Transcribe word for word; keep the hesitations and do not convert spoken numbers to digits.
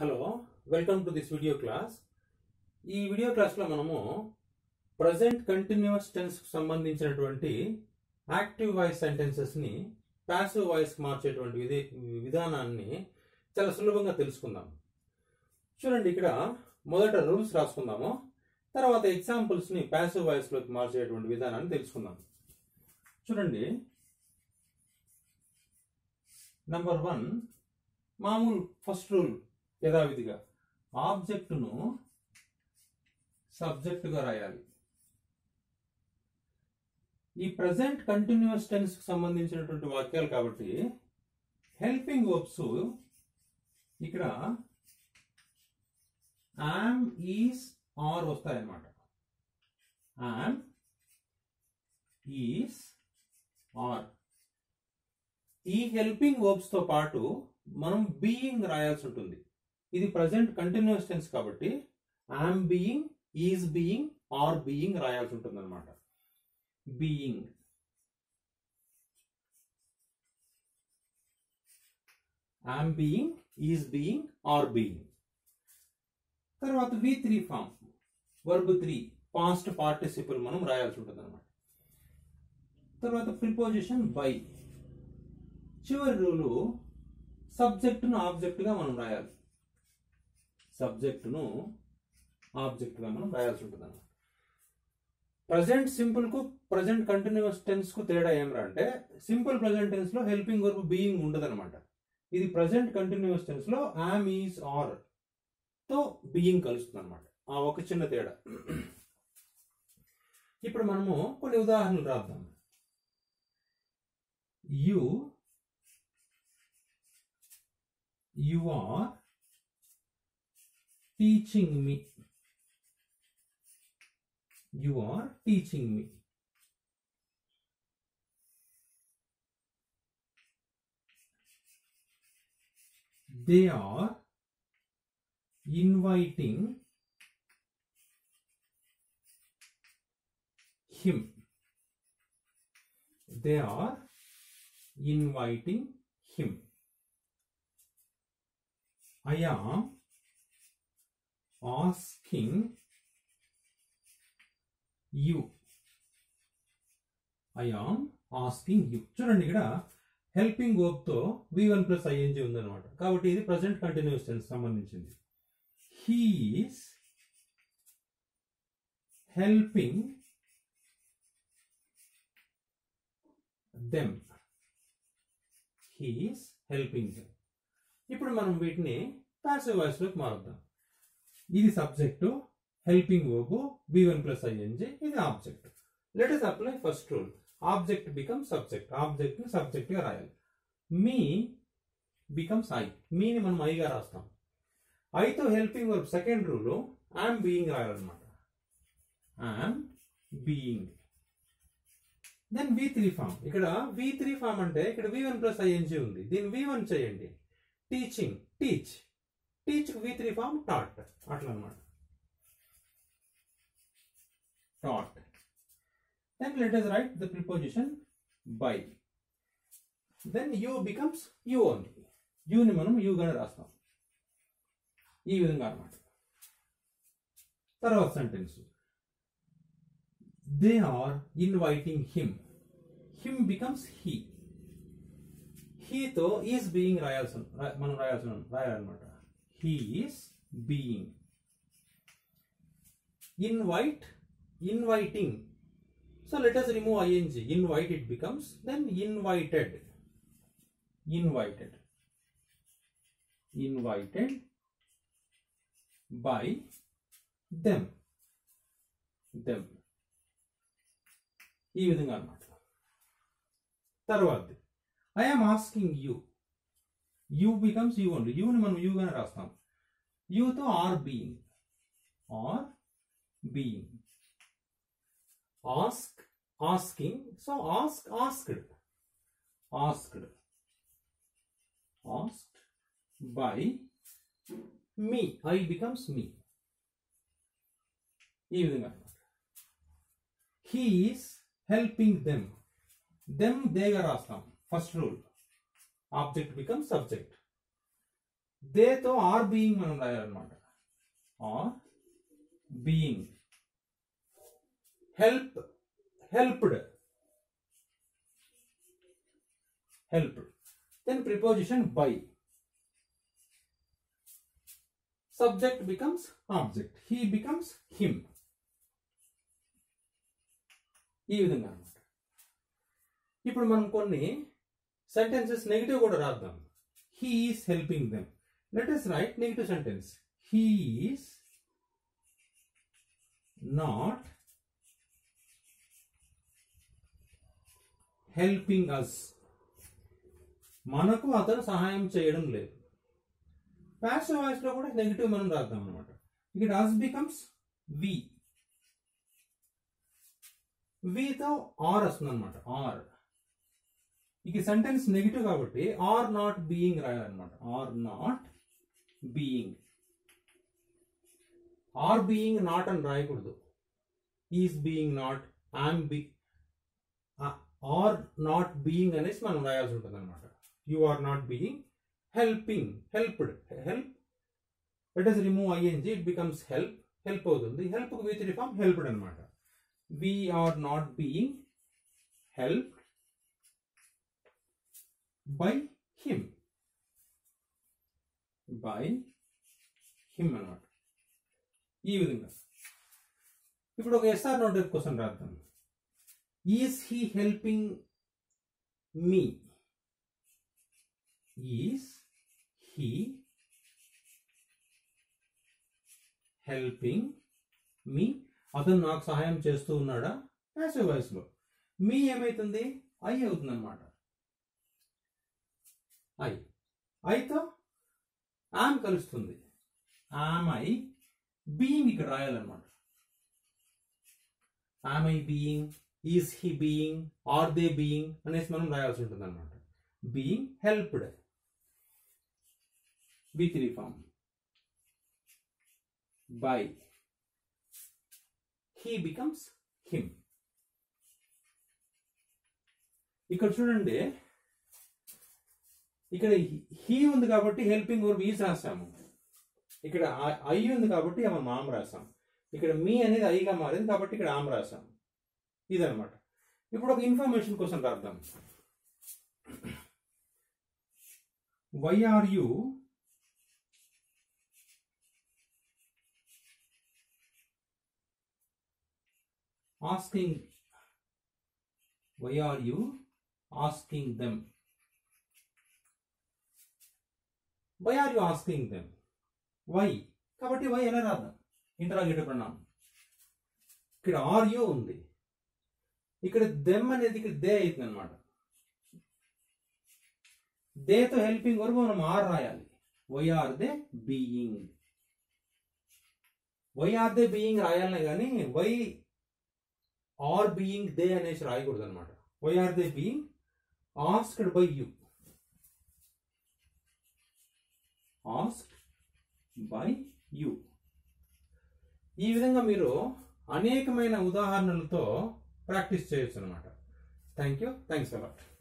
Hello welcome to this video class. ఈ video క్లాస్లో మనము ప్రజెంట్ కంటిన్యూస్ టెన్స్ కు సంబంధించినటువంటి యాక్టివ్ వాయిస్ సెంటెన్సెస్ని ప్యాసివ్ వాయిస్కి మార్చేటువంటి విధి విధానాన్ని చాలా సులభంగా తెలుసుకుందాం. చూడండి, ఇక్కడ మొదట రూల్స్ రాసుకుందాము, తర్వాత ఎగ్జాంపుల్స్ని ప్యాసివ్ వాయిస్లోకి మార్చేటువంటి విధానాన్ని తెలుసుకుందాం. చూడండి, నంబర్ వన్, మామూలు ఫస్ట్ రూల్ యథావిధిగా ఆబ్జెక్టును సబ్జెక్టుగా రాయాలి. ఈ ప్రజెంట్ కంటిన్యూస్ టెన్స్ కు సంబంధించినటువంటి వాక్యాలు కాబట్టి హెల్పింగ్ వర్బ్స్ ఇక్కడ యామ్, ఈస్, ఆర్ వస్తాయన్నమాట. Am, is, are. ఈ హెల్పింగ్ వర్బ్స్ తో పాటు మనం బీయింగ్ రాయాల్సి ఉంటుంది. ఇది ప్రజెంట్ కంటిన్యూస్ టెన్స్ కాబట్టి am being, is being, are being రాయాల్సి ఉంటుంది అనమాట. Being, am being, is being, are being. తర్వాత V three form, verb three, past participle మనం రాయాల్సి ఉంటుంది అనమాట. తర్వాత ప్రిపోజిషన్ బై. చివరి రూలు సబ్జెక్టును ఆబ్జెక్టుగా మనం రాయాలి. సబ్జెక్టును ఆబ్జెక్టుగా మనం రాయాల్సి ఉంటుంది అన్నమాట. ప్రజెంట్ సింపుల్ కు ప్రజెంట్ కంటిన్యూస్ టెన్స్ కు తేడా ఏమరా అంటే, సింపుల్ ప్రజెంట్ టెన్స్ లో హెల్పింగ్ వర్బ్ బీయింగ్ ఉండదు అనమాట. ఇది ప్రజెంట్ కంటిన్యూస్ టెన్స్ లో యామ్, ఈజ్, ఆర్ తో బీయింగ్ కలుస్తుంది అనమాట. ఆ ఒక చిన్న తేడా. ఇప్పుడు మనము కొన్ని ఉదాహరణలు రాద్దాం. You You are teaching me. You are teaching me. They are inviting him. They are inviting him. I am asking you. I am asking you. చూడండి, ఇక్కడ హెల్పింగ్ వర్బ్ తో వి వన్ ప్లస్ ఐఎన్జీ ఉందన్నమాట. కాబట్టి ఇది present continuous tense సంబంధించింది. He is helping them. He is helping them. ఇప్పుడు మనం వీటిని ప్యాసివ్ వాయిస్ లోకి మారుద్దాం. ఇది subject, helping verb, B one plus I N G, ఇది object. Let us apply first rule. Object become subject. Object ని సబ్జెక్ట్ గా రాయాలి. Me becomes I. మీని మనం ఐగా రాస్తాం. ఐతో helping verb second rule am being రాయాలన్నమాట. Am being. Then V three form. ఇక్కడ వి త్రీ ఫామ్ అంటే ఇక్కడ వి వన్ ప్లస్ ఐఎన్జీ ఉంది. దీన్ని వి వన్ చేయండి. Teaching, teach. Teach V three form taught. అట్లా అనమాట. Taught. Then let us write the preposition by. Then you becomes you only. You ని మనం you గానే రాస్తాం. ఈ విధంగా అన్నమాట. తర్వాత sentence. They are inviting him. Him becomes he. He తో ఈస్ బీయింగ్ రాయాల్సి మనం రాయాల్సి రాయాలన్నమాట. He is being. Invite, inviting. So let us remove ing. Invite it becomes then invited. Invited. Invited by them. Them. ఈ విధంగా అన్నమాట. తర్వాత I am asking you. You becomes you only. You ని మనం you గానే రాస్తాం. You తో are being. Are being. Ask, asking. So ask, asked. Asked. Asked by me. I becomes me. ఈ విధంగా అన్నమాట. He is helping them. Them they గా రాస్తాం. First rule, object becomes subject. దేతో ఆర్ బీయింగ్ మనం రాయాలన్నమాట. Are being. Help helped helped. Then preposition by. Subject becomes object. He becomes him. ఈ విధంగా అనమాట. ఇప్పుడు మనం కొన్ని సెంటెన్సెస్ నెగిటివ్ కూడా రాద్దాం. He is helping them. Let us write negative sentence. He is not helping us. మనకు అతను సహాయం చేయడం లేదు. పాసివ్ వాయిస్ లో కూడా నెగిటివ్ మనం రాద్దాం అనమాట. ఇక్కడ us becomes we. we తో ఆర్ వస్తుంది అనమాట. ఆర్. ఇక సెంటెన్స్ నెగిటివ్ కాబట్టి ఆర్ నాట్ బీయింగ్ రాయాలన్నమాట. Are not being. Are being not అని రాయకూడదు. Is being not, I'm be, are not being అనేసి మనం రాయాల్సి ఉంటుంది అనమాట. You are not being. Helping, helped. Help, let us remove I N G, it becomes help. Help అవుతుంది. Help V three form helped అనమాట. We are not being helped by him. By him అన్నమాట. ఈ విధంగా. ఇప్పుడు ఒక ఎస్ఆర్ నోట్ క్వశ్చన్ రాద్దాం. Is he helping me? Is he helping me? అతను నాకు సహాయం చేస్తూ ఉన్నాడా? పాసివ్ వాయిస్ లో. మీ ఏమైతుంది? ఐ అవుతుంది అనమాట. ఐ. ఐతో ఆమ్ కలుస్తుంది. ఆమ్ ఐ బీయింగ్ ఇక్కడ రాయాలన్నమాట. Am I being, is he being, are they being అనేసి మనం రాయాల్సి ఉంటుంది అనమాట. Being helped. B three form. By. He becomes him. ఇక్కడ చూడండి, ఇక్కడ హీ ఉంది కాబట్టి హెల్పింగ్ వర్బ్ ఈజ్ రాసాము. ఇక్కడ ఐ ఉంది కాబట్టి మనం ఆమ్ రాసాం. ఇక్కడ మీ అనేది ఐగా మారింది కాబట్టి ఇక్కడ ఆమ్ రాసాం. ఇదనమాట. ఇప్పుడు ఒక ఇన్ఫర్మేషన్ కోసం రాద్దాం. Why are you asking, why are you asking them? Why are you asking them? Why కాబట్టి వై ఎలా రాద్దాం? Interrogative pronoun. ఇక్కడ ఆర్ యూ ఉంది. ఇక్కడ దెమ్ అనేది ఇక్కడ దే అవుతుంది అనమాట. దేతో హెల్పింగ్ వరకు మనం ఆర్ రాయాలి. Why are they being. Why are they being రాయాలనే కానీ వై ఆర్ బీయింగ్ దే అనేసి రాయకూడదు అనమాట. Why are they being asked by you. Asked by you. ఈ విధంగా మీరు అనేకమైన ఉదాహరణలతో ప్రాక్టీస్ చేయొచ్చు అనమాట. Thank you. Thanks allot.